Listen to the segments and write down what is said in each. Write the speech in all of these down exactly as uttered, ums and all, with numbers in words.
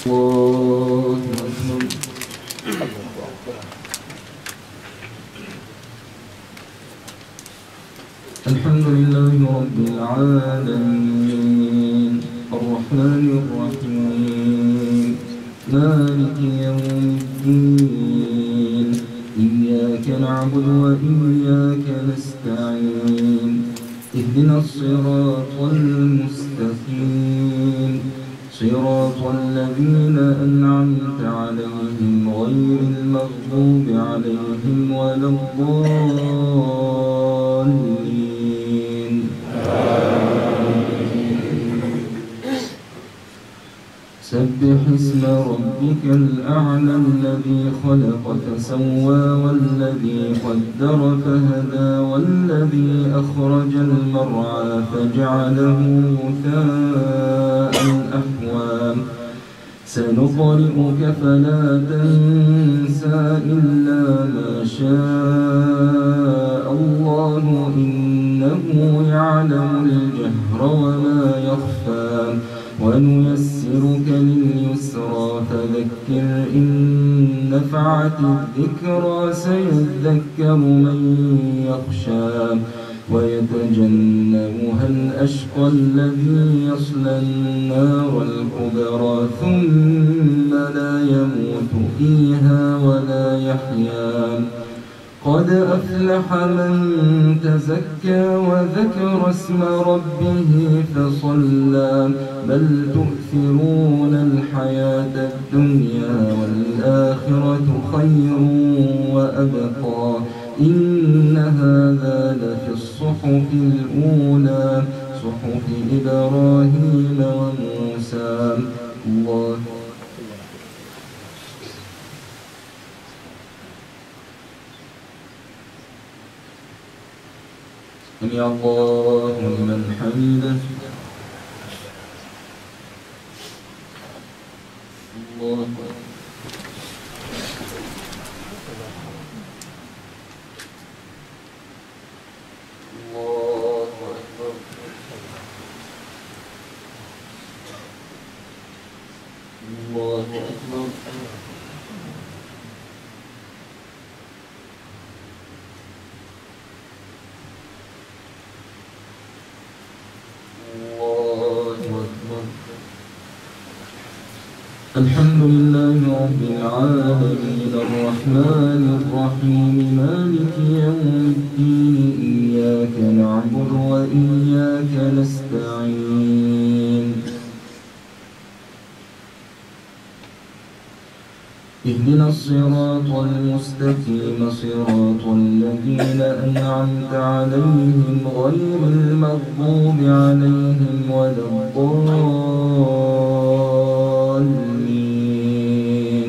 الله أكبر. الحمد لله رب العالمين الرحمن الرحيم مالك يوم الدين إياك نعبد وإياك نستعين اهدنا الصراط المستقيم صراط الذين أنعمت عليهم غير المغضوب عليهم ولا الضالين. سبح اسم ربك الأعلى الذي خلق فسوى والذي قدر فهدى والذي أخرج المرعى فجعله غثاء أحوى سنقرئك فلا تنسى إلا ما شاء الله إنه يعلم الجهر وما يخفى ونيسرك لليسرى فذكر إن نفعت الذكرى سيذكر من يخشى ويتجنبها الأشقى الذي يصلى النار الكبرى ثم لا يموت فيها ولا يحيا قد أفلح من تزكى وذكر اسم ربه فصلى بل تؤثرون الحياة الدنيا والآخرة خير وأبقى إن هذا لفي الصحف الأولى صحف إبراهيم وموسى. الله سمع الله لمن حمده. الله الحمد لله رب العالمين الرحمن الرحيم مالك يوم الدين إياك نعبد وإياك نستعين اهدنا الصراط المستقيم صراط الذين أنعمت عليهم غير المغضوب عليهم ولا الضالين.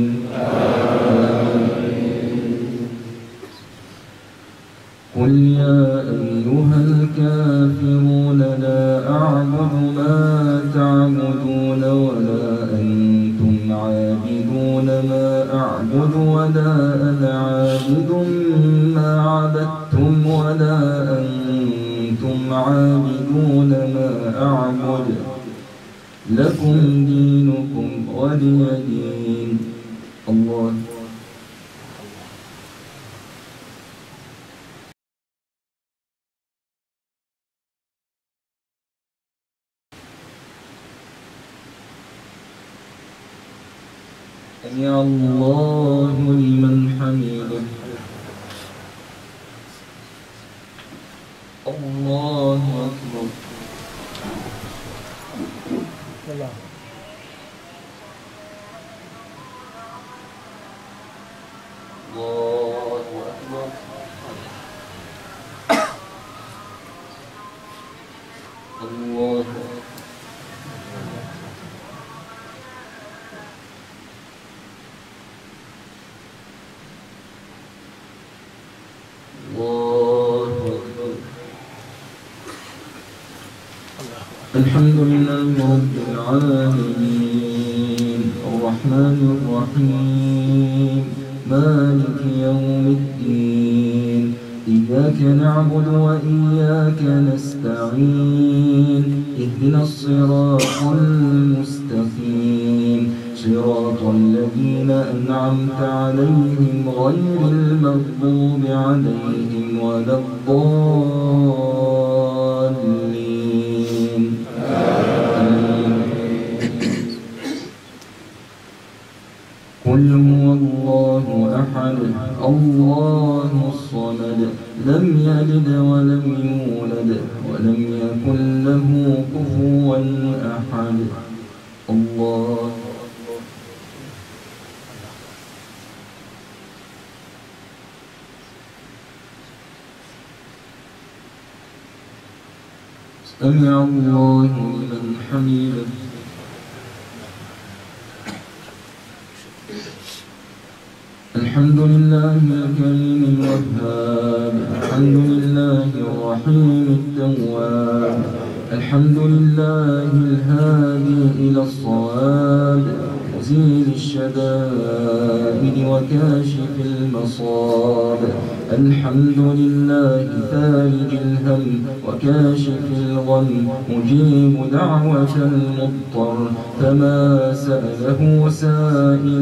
قل يا أيها الكافرون لا أعبد ما تعبدون ولا أنتم عابدون ما أعبد ولا أنا عابد ما عبدتم ولا أنتم عابدون ما أعبد لكم دينكم ولي دين. الله سمع الله لمن حمده. الله أكبر. الله أكبر. الله الحمد لله رب العالمين الرحمن الرحيم مالك يوم الدين إياك نعبد وإياك نستعين اهدنا الصراط المستقيم صراط الذين أنعمت عليهم غير المغضوب عليهم ولا الضالين. آمين. قل هو الله أحد الله الصمد لم يلد ولم يولد ولم يكن له كفوا أحد. الله سمع الله لمن حمده. الحمد لله الكريم الوهاب، الحمد لله الرحيم التواب، الحمد لله الهادي إلى الصواب، مزيل الشدائد وكاشف المصاب. الحمد لله فارج الهم وكاشف الغم، مجيب دعوة المضطر فما سأله سائل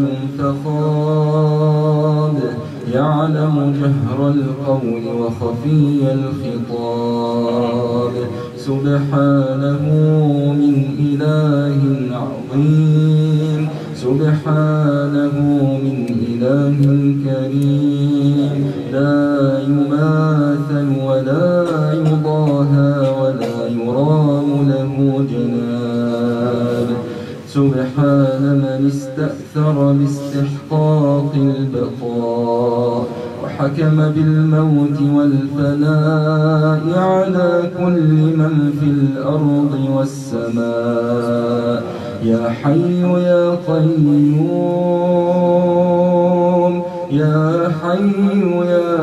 فخاب، يعلم جهر القول وخفي الخطاب. سبحانه من إله عظيم، سبحانه من إله كريم، لا يماثل ولا يضاهى ولا يرام له جناب. سبحان من استأثر باستحقاق البقاء وحكم بالموت والفناء على كل من في الأرض والسماء. يا حي يا قيوم، يا حي يا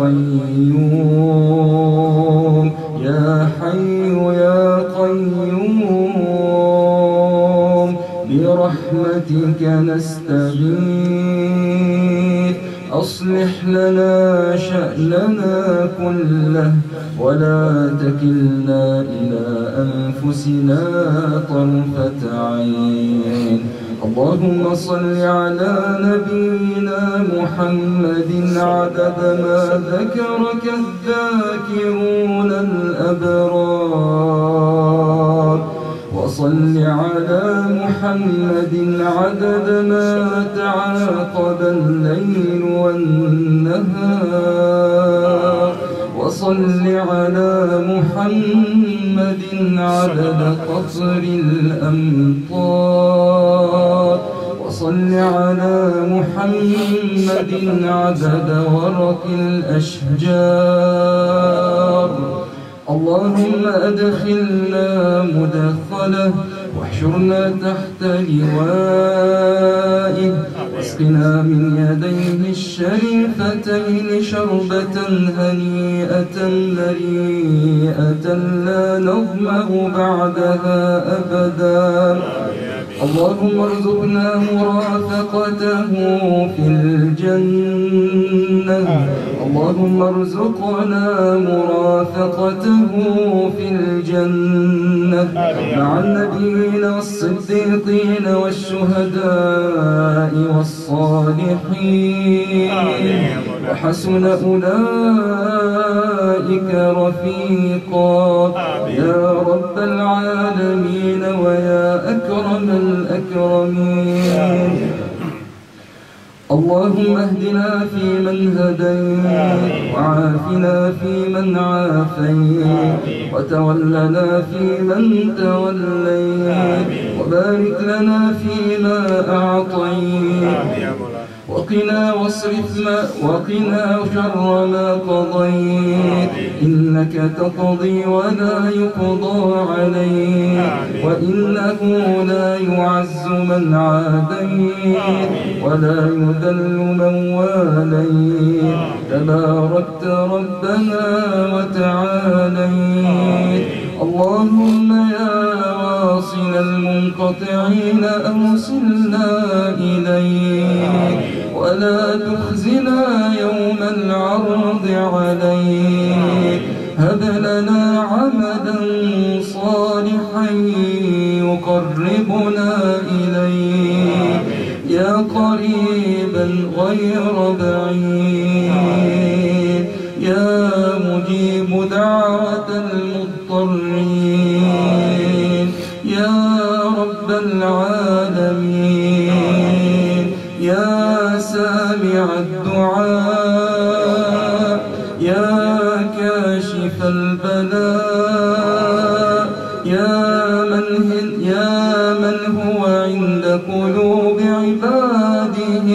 قيوم، يا حي يا قيوم، برحمتك نستغيث. أصلح لنا شأننا كله ولا تكلنا إلى أنفسنا طرفة عين. اللهم صل على نبينا محمد عدد ما ذكرك الذاكرون الأبرار، وصل على محمد عدد ما تعاقب الليل والنهار، وصل على محمد عدد قطر الأمطار، وصل على محمد عدد ورق الأشجار. اللهم أدخلنا مدخله واحشرنا تحت لوائه، واسقنا من يديه الشريفتين شربة هنيئة مريئة لا نظمأ بعدها أبدا. اللهم ارزقنا مرافقته في الجنة، اللهم ارزقنا مرافقته في الجنة مع النبيين والصديقين والشهداء والصالحين، وحسن أولئك رفيقا. يا رب العالمين ويا أكرم الأكرمين، اللهم اهدنا فيمن هديت، وعافنا فيمن عافيت، وتولنا فيمن توليت، وبارك لنا فيما أعطيت، وقنا واصرف ما وقنا شر ما قضيت. إنك تقضي ولا يقضى عليك، وإنه لا يعز من عاديت ولا يذل من واليت. تباركت ربنا وتعاليت. اللهم يا واصل المنقطعين أوصلنا إليك، ولا تخزنا يوم العرض عليك. هب لنا عملا صالحا يقربنا إليك. يا قريبا غير بعيد، يا مجيب دعوة المضطرين، يا رب العالمين، يا سامع الدعاء، يا كاشف البلاء، يا من, يا من هو عند قلوب عباده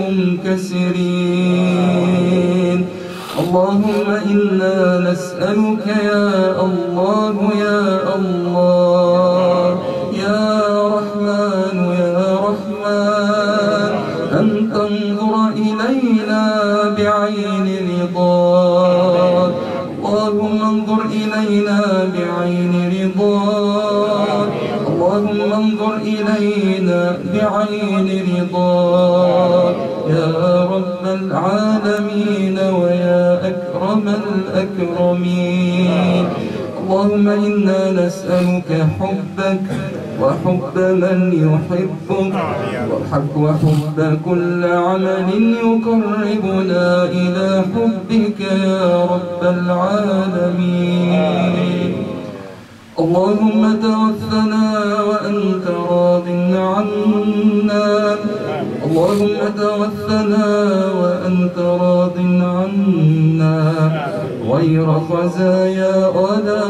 المنكسرين. اللهم إنا نسألك يا الله يا الله يا رحمن يا رحمن أن تنظر إلينا بعين رضاك. اللهم انظر إلينا بعين رضاك، اللهم انظر إلينا بعين رضاك يا رب العالمين ويا أكرم الأكرمين. اللهم إنا نسألك حبك وحب من يحبك وحب وحب كل عمل يقربنا إلى حبك يا رب العالمين. اللهم توفنا وأنت راض عنا، اللهم توفنا وأنت راض عنا غير خزايا ولا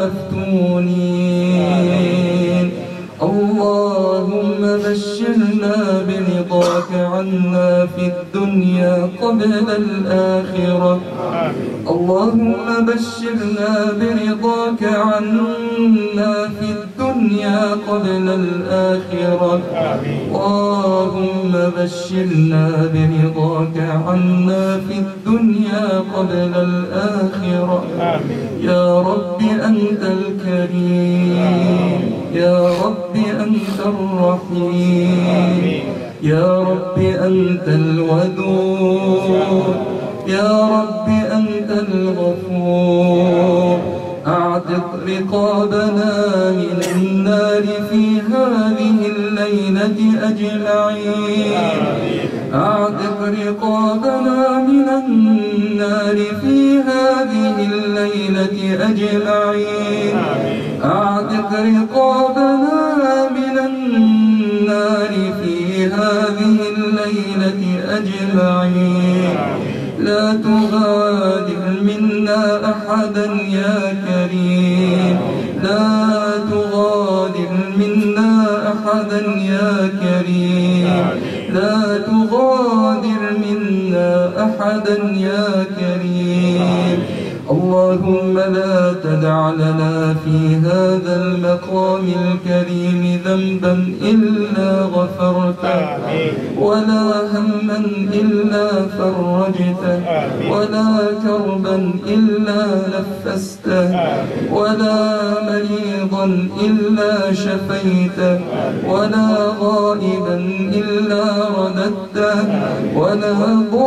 مفتونين. اللهم بشرنا برضاك عنا في الدنيا قبل الآخرة. اللهم بشرنا برضاك عنا في الدنيا قبل الآخرة. اللهم بشرنا برضاك عنا في الدنيا قبل الآخرة. يا رب أنت الكريم، يا رب أنت الرحيم، يا رب أنت الودود، يا رب أنت الغفور. أعتق رقابنا من النار في هذه الليلة أجمعين، أعتق رقابنا من النار في هذه الليلة أجمعين، أعتق رقابنا من النار في هذه الليلة أجمعين. لا تغادر منا أحدا يا كريم، لا تغادر منا أحدا يا كريم، لا تغادر منا أحدا يا كريم. اللهم لا تدع لنا في هذا المقام الكريم ذنبا إلا غفرته، ولا هما إلا فرجته، ولا كربا إلا نفسته، ولا مريضا إلا شفيته، ولا غائبا إلا رددته، ولا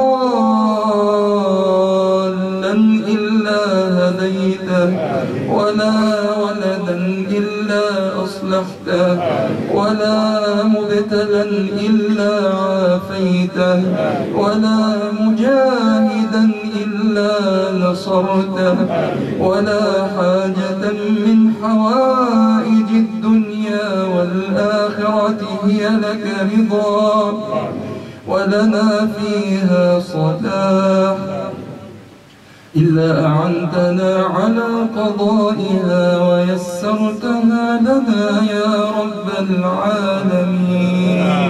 ضالا إلا هديته، ولا ولدا إلا أصلحته، ولا مبتلا إلا عافيته، ولا مجاهدا إلا نصرته، ولا حاجة من حوائج الدنيا والآخرة هي لك رضا ولنا فيها صلاح إلا أعنتنا على قضائها ويسرتها لنا يا رب العالمين.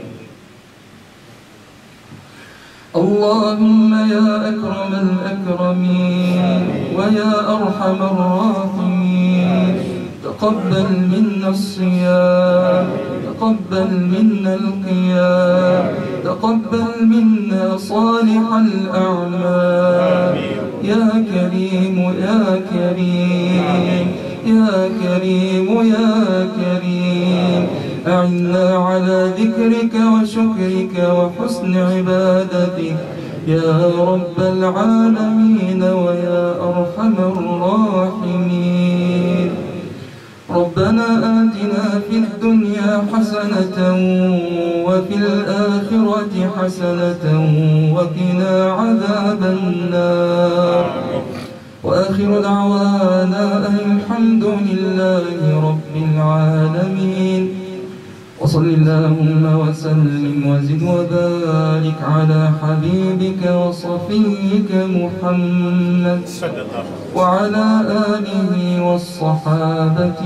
اللهم يا أكرم الأكرمين ويا أرحم الراحمين، تقبل منا الصيام، تقبل منا القيام، تقبل منا صالح الأعمال يا كريم يا كريم يا كريم يا كريم. أعنا على ذكرك وشكرك وحسن عبادتك يا رب العالمين ويا أرحم الراحمين. ربنا آتنا في الدنيا حسنة وفي وفي الآخرة حسنة وقنا عذاب النار. وآخر دعوانا أن الحمد لله رب العالمين. وصل اللهم وسلم وزد وبارك على حبيبك وصفيك محمد وعلى آله والصحابة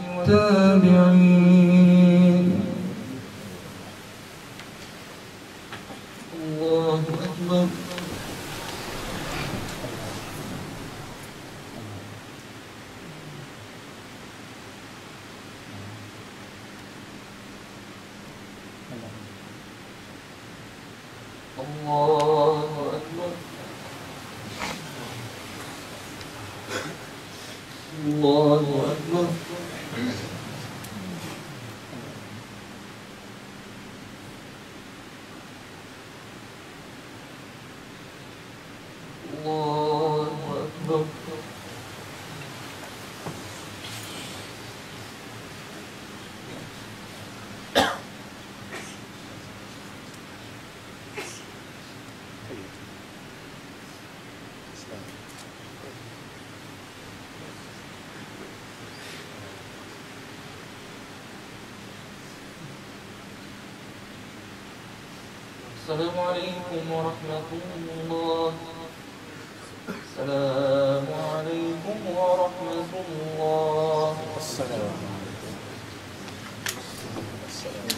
والتابعين. الله أكبر. الله أكبر. الله أكبر. الله أكبر. السلام عليكم ورحمة الله. السلام عليكم ورحمة الله. السلام عليكم.